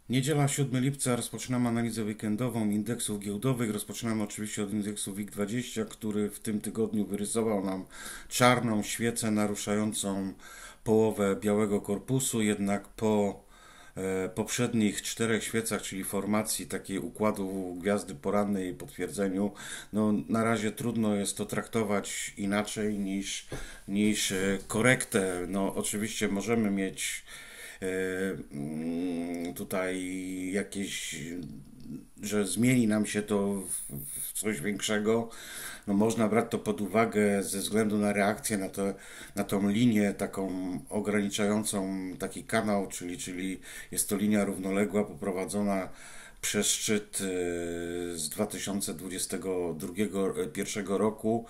Niedziela 7 lipca rozpoczynamy analizę weekendową indeksów giełdowych. Rozpoczynamy oczywiście od indeksu WIG20, który w tym tygodniu wyrysował nam czarną świecę naruszającą połowę białego korpusu, jednak po poprzednich czterech świecach, czyli formacji takiej układu gwiazdy porannej i potwierdzeniu, no na razie trudno jest to traktować inaczej niż korektę. No oczywiście możemy mieć tutaj jakieś, że zmieni nam się to w coś większego. No można brać to pod uwagę ze względu na reakcję na tą linię taką ograniczającą taki kanał, czyli jest to linia równoległa poprowadzona przez szczyt z 2021 roku,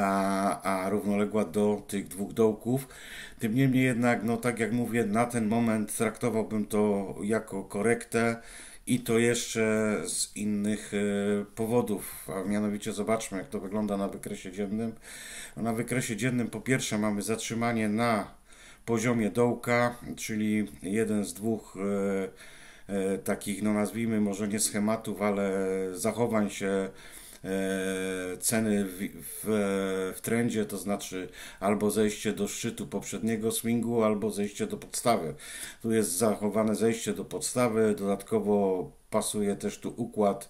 a równoległa do tych dwóch dołków. Tym niemniej jednak, no tak jak mówię, na ten moment traktowałbym to jako korektę i to jeszcze z innych powodów, a mianowicie zobaczmy jak to wygląda na wykresie dziennym. No, na wykresie dziennym po pierwsze mamy zatrzymanie na poziomie dołka, czyli jeden z dwóch takich, no nazwijmy może nie schematów, ale zachowań się ceny w trendzie, to znaczy albo zejście do szczytu poprzedniego swingu, albo zejście do podstawy. Tu jest zachowane zejście do podstawy, dodatkowo pasuje też tu układ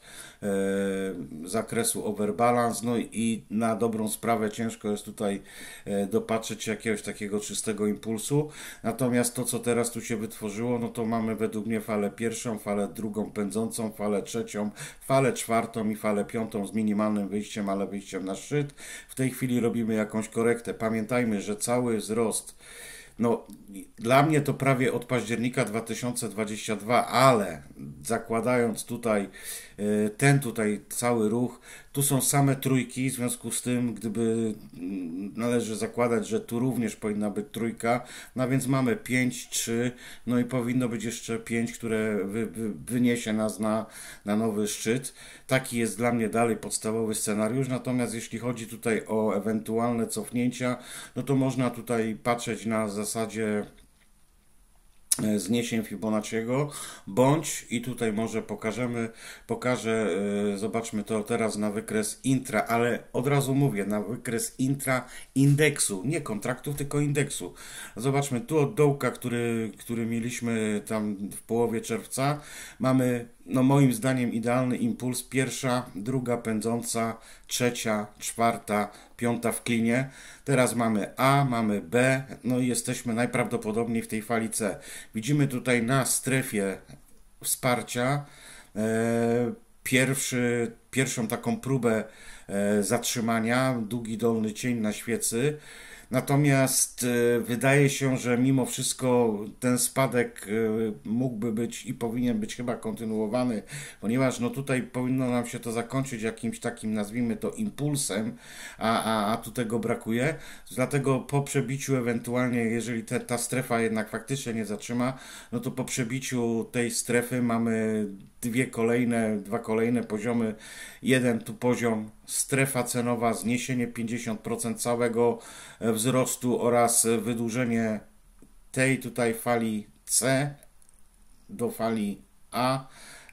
zakresu overbalance, no i na dobrą sprawę ciężko jest tutaj dopatrzeć jakiegoś takiego czystego impulsu. Natomiast to, co teraz tu się wytworzyło, no to mamy według mnie falę pierwszą, falę drugą pędzącą, falę trzecią, falę czwartą i falę piątą z minimalnym wyjściem, ale wyjściem na szczyt. W tej chwili robimy jakąś korektę. Pamiętajmy, że cały wzrost, no, dla mnie to prawie od października 2022, ale zakładając tutaj ten tutaj cały ruch, tu są same trójki, w związku z tym, gdyby należy zakładać, że tu również powinna być trójka, no więc mamy 5, 3, no i powinno być jeszcze 5, które wyniesie nas na nowy szczyt. Taki jest dla mnie dalej podstawowy scenariusz, natomiast jeśli chodzi tutaj o ewentualne cofnięcia, no to można tutaj patrzeć na zasadzie zniesień Fibonacciego, bądź i tutaj może pokażę, zobaczmy to teraz na wykres intra, ale od razu mówię, na wykres intra indeksu, nie kontraktów, tylko indeksu. Zobaczmy tu od dołka, który mieliśmy tam w połowie czerwca, mamy no moim zdaniem idealny impuls, pierwsza, druga pędząca, trzecia, czwarta, piąta w klinie. Teraz mamy A, mamy B, no i jesteśmy najprawdopodobniej w tej fali C. Widzimy tutaj na strefie wsparcia pierwszą taką próbę zatrzymania, długi dolny cień na świecy. Natomiast wydaje się, że mimo wszystko ten spadek mógłby być i powinien być chyba kontynuowany, ponieważ no tutaj powinno nam się to zakończyć jakimś takim, nazwijmy to, impulsem, a tu tego brakuje. Dlatego po przebiciu ewentualnie, jeżeli ta strefa jednak faktycznie nie zatrzyma, no to po przebiciu tej strefy mamy dwa kolejne poziomy. Jeden tu poziom strefa cenowa, zniesienie 50% całego wzrostu oraz wydłużenie tej tutaj fali C do fali A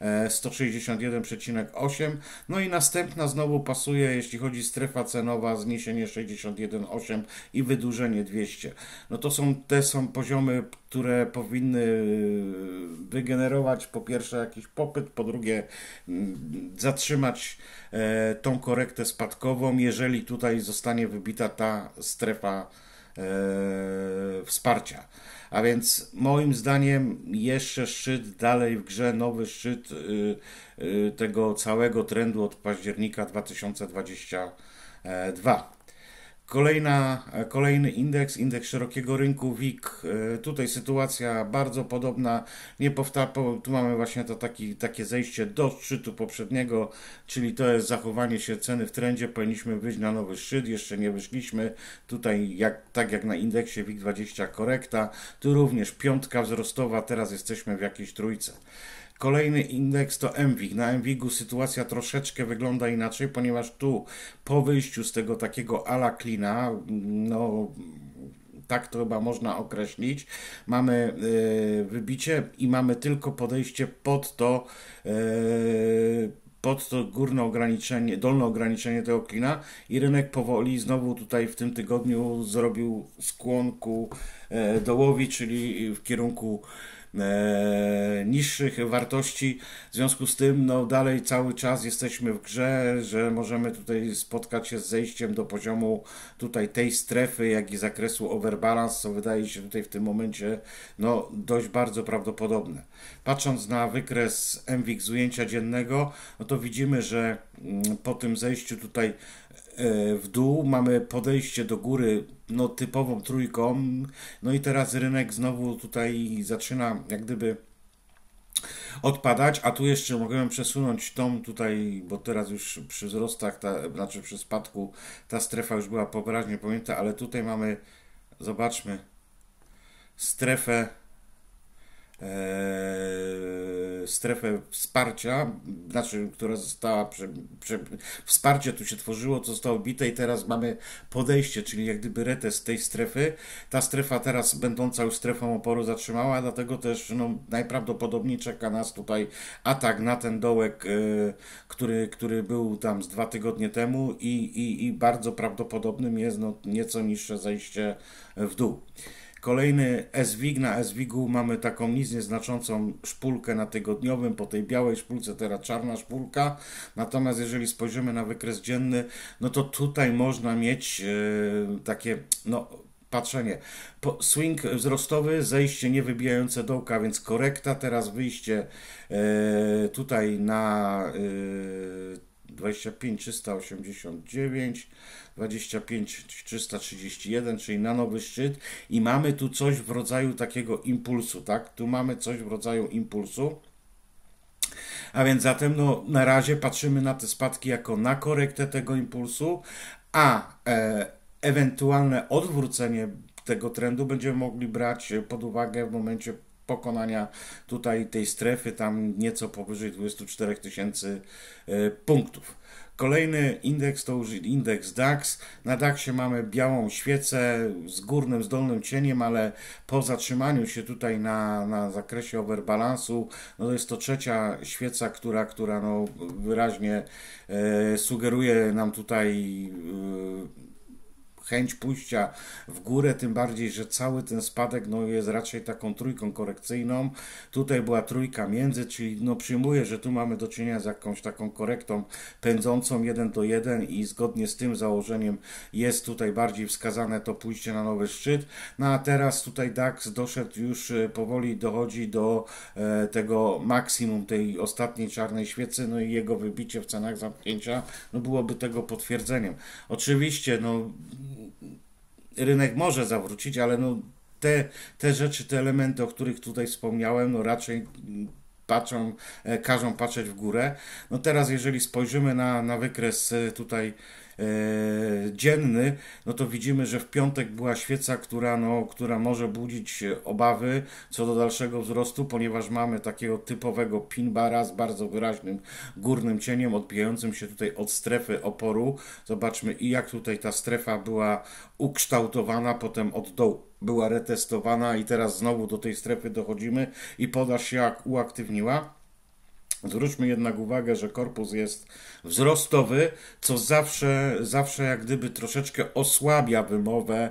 161,8. No i następna znowu pasuje, jeśli chodzi strefa cenowa, zniesienie 61,8 i wydłużenie 200. No to są poziomy, które powinny wygenerować po pierwsze jakiś popyt, po drugie zatrzymać tą korektę spadkową, jeżeli tutaj zostanie wybita ta strefa wsparcia. A więc moim zdaniem jeszcze szczyt dalej w grze, nowy szczyt tego całego trendu od października 2022. Kolejny indeks szerokiego rynku WIG. Tutaj sytuacja bardzo podobna. Tu mamy właśnie takie zejście do szczytu poprzedniego, czyli to jest zachowanie się ceny w trendzie. Powinniśmy wyjść na nowy szczyt, jeszcze nie wyszliśmy. Tutaj tak jak na indeksie WIG20 korekta. Tu również piątka wzrostowa, teraz jesteśmy w jakiejś trójce. Kolejny indeks to MWIG. Na MWIG-u sytuacja troszeczkę wygląda inaczej, ponieważ tu po wyjściu z tego takiego ala klina, no tak to chyba można określić. Mamy wybicie i mamy tylko podejście pod to górne ograniczenie, dolne ograniczenie tego klina i rynek powoli znowu tutaj w tym tygodniu zrobił skłon ku dołowi, czyli w kierunku niższych wartości. W związku z tym, no dalej cały czas jesteśmy w grze, że możemy tutaj spotkać się z zejściem do poziomu tutaj tej strefy, jak i zakresu overbalance, co wydaje się tutaj w tym momencie no dość bardzo prawdopodobne. Patrząc na wykres MWIG z ujęcia dziennego, no to widzimy, że po tym zejściu tutaj w dół mamy podejście do góry no typową trójką, no i teraz rynek znowu tutaj zaczyna jak gdyby odpadać, a tu jeszcze mogłem przesunąć tą tutaj, bo teraz już przy wzrostach, znaczy przy spadku ta strefa już była wyraźnie pojęta, ale tutaj mamy, zobaczmy, strefę strefę wsparcia, znaczy, która została wsparcie tu się tworzyło, co zostało bite i teraz mamy podejście, czyli jak gdyby retest tej strefy. Ta strefa teraz będąca już strefą oporu zatrzymała, dlatego też no, najprawdopodobniej czeka nas tutaj atak na ten dołek, który był tam z 2 tygodnie temu i bardzo prawdopodobnym jest no, nieco niższe zejście w dół. Kolejny SWIG, na SWIG-u mamy taką nic nieznaczącą szpulkę na tygodniowym, po tej białej szpulce teraz czarna szpulka, natomiast jeżeli spojrzymy na wykres dzienny, no to tutaj można mieć takie, no patrzenie, swing wzrostowy, zejście niewybijające dołka, więc korekta, teraz wyjście tutaj na 25 389, 25 331, czyli na nowy szczyt i mamy tu coś w rodzaju takiego impulsu, tak? Tu mamy coś w rodzaju impulsu. A więc zatem no, na razie patrzymy na te spadki jako na korektę tego impulsu, a ewentualne odwrócenie tego trendu będziemy mogli brać pod uwagę w momencie pokonania tutaj tej strefy, tam nieco powyżej 24 tysięcy punktów. Kolejny indeks to już indeks DAX. Na DAXie mamy białą świecę z górnym, z dolnym cieniem, ale po zatrzymaniu się tutaj na zakresie overbalansu, no to jest to trzecia świeca, która no wyraźnie sugeruje nam tutaj chęć pójścia w górę, tym bardziej, że cały ten spadek no, jest raczej taką trójką korekcyjną. Tutaj była trójka między, czyli no, przyjmuję, że tu mamy do czynienia z jakąś taką korektą pędzącą 1:1 i zgodnie z tym założeniem jest tutaj bardziej wskazane to pójście na nowy szczyt. No a teraz tutaj DAX doszedł już powoli, dochodzi do tego maksimum tej ostatniej czarnej świecy, no i jego wybicie w cenach zamknięcia no, byłoby tego potwierdzeniem. Oczywiście, no rynek może zawrócić, ale no te rzeczy, te elementy, o których tutaj wspomniałem, no raczej każą patrzeć w górę. No teraz jeżeli spojrzymy na wykres tutaj dzienny, no to widzimy, że w piątek była świeca, która może budzić obawy co do dalszego wzrostu, ponieważ mamy takiego typowego pin bara z bardzo wyraźnym górnym cieniem odbijającym się tutaj od strefy oporu. Zobaczmy i jak tutaj ta strefa była ukształtowana, potem od dołu była retestowana i teraz znowu do tej strefy dochodzimy i podaż się uaktywniła. Zwróćmy jednak uwagę, że korpus jest wzrostowy, co zawsze jak gdyby troszeczkę osłabia wymowę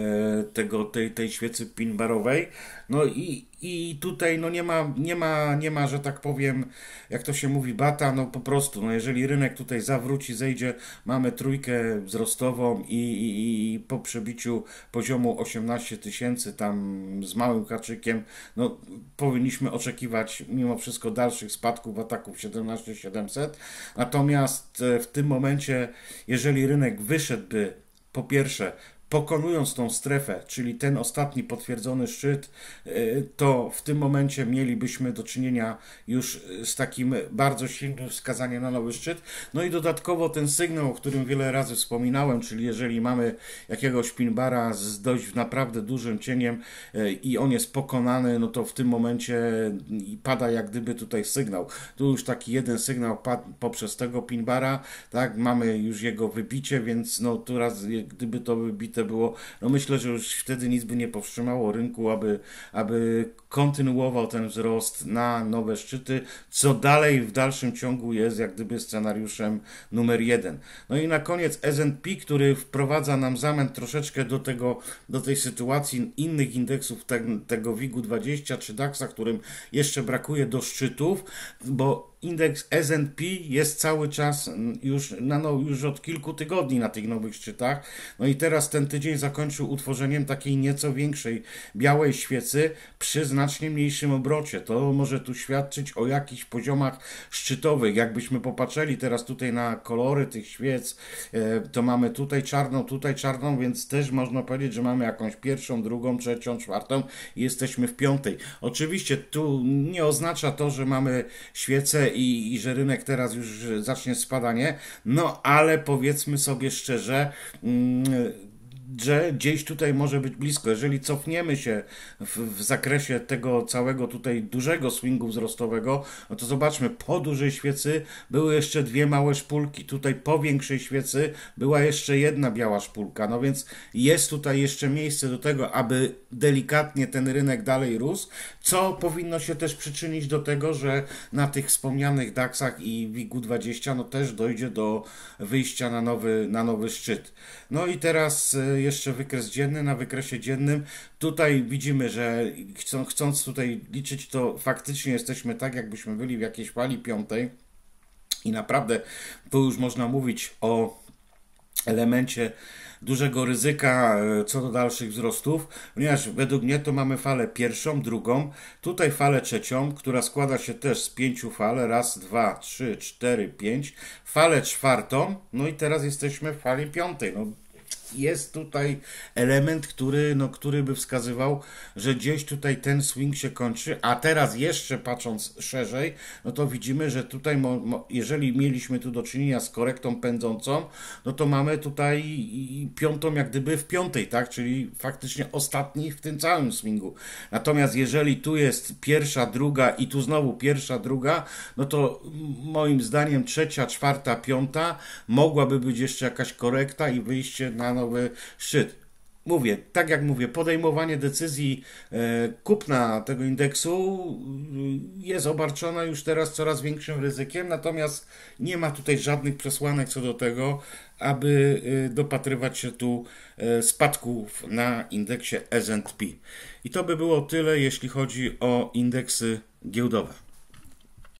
tej świecy pin-barowej. No i tutaj no nie ma, że tak powiem, jak to się mówi, bata, no po prostu, no jeżeli rynek tutaj zawróci, zejdzie, mamy trójkę wzrostową i po przebiciu poziomu 18 tysięcy tam z małym haczykiem, no powinniśmy oczekiwać mimo wszystko dalszych spadków, ataków 17 700. Natomiast w tym momencie, jeżeli rynek wyszedłby po pierwsze pokonując tą strefę, czyli ten ostatni potwierdzony szczyt, to w tym momencie mielibyśmy do czynienia już z takim bardzo silnym wskazaniem na nowy szczyt. No i dodatkowo ten sygnał, o którym wiele razy wspominałem, czyli jeżeli mamy jakiegoś pin-bara z dość naprawdę dużym cieniem i on jest pokonany, no to w tym momencie pada jak gdyby tutaj sygnał. Tu już taki jeden sygnał padł poprzez tego pin-bara, tak, mamy już jego wybicie, więc no tu raz gdyby to wybite rozbite było, no myślę, że już wtedy nic by nie powstrzymało rynku, aby kontynuował ten wzrost na nowe szczyty, co dalej w dalszym ciągu jest jak gdyby scenariuszem numer jeden. No i na koniec S&P, który wprowadza nam zamęt troszeczkę do tej sytuacji innych indeksów, tego WIG-u 20 czy DAX-a, którym jeszcze brakuje do szczytów, bo indeks S&P jest cały czas już od kilku tygodni na tych nowych szczytach. No i teraz ten tydzień zakończył utworzeniem takiej nieco większej białej świecy przy znacznie mniejszym obrocie. To może tu świadczyć o jakichś poziomach szczytowych. Jakbyśmy popatrzyli teraz tutaj na kolory tych świec, to mamy tutaj czarną, więc też można powiedzieć, że mamy jakąś pierwszą, drugą, trzecią, czwartą i jesteśmy w piątej. Oczywiście tu nie oznacza to, że mamy świecę i że rynek teraz już zacznie spadanie, no ale powiedzmy sobie szczerze, że gdzieś tutaj może być blisko. Jeżeli cofniemy się w zakresie tego całego tutaj dużego swingu wzrostowego, no to zobaczmy, po dużej świecy były jeszcze dwie małe szpulki. Tutaj po większej świecy była jeszcze jedna biała szpulka. No więc jest tutaj jeszcze miejsce do tego, aby delikatnie ten rynek dalej rósł, co powinno się też przyczynić do tego, że na tych wspomnianych DAX-ach i WIG-u 20 no też dojdzie do wyjścia na nowy szczyt. No i teraz jeszcze wykres dzienny. Na wykresie dziennym tutaj widzimy, że chcąc tutaj liczyć, to faktycznie jesteśmy tak, jakbyśmy byli w jakiejś fali piątej i naprawdę tu już można mówić o elemencie dużego ryzyka co do dalszych wzrostów, ponieważ według mnie to mamy falę pierwszą, drugą, tutaj falę trzecią, która składa się też z 5 fal, raz, dwa, trzy, cztery, pięć, falę czwartą, no i teraz jesteśmy w fali piątej. No, jest tutaj element, który by wskazywał, że gdzieś tutaj ten swing się kończy, a teraz jeszcze patrząc szerzej, no to widzimy, że tutaj jeżeli mieliśmy tu do czynienia z korektą pędzącą, no to mamy tutaj piątą jak gdyby w piątej, tak, czyli faktycznie ostatni w tym całym swingu. Natomiast jeżeli tu jest pierwsza, druga i tu znowu pierwsza, druga, no to moim zdaniem trzecia, czwarta, piąta mogłaby być jeszcze jakaś korekta i wyjście na nowy szczyt. Tak jak mówię, podejmowanie decyzji kupna tego indeksu jest obarczone już teraz coraz większym ryzykiem, natomiast nie ma tutaj żadnych przesłanek co do tego, aby dopatrywać się tu spadków na indeksie S&P. I to by było tyle, jeśli chodzi o indeksy giełdowe.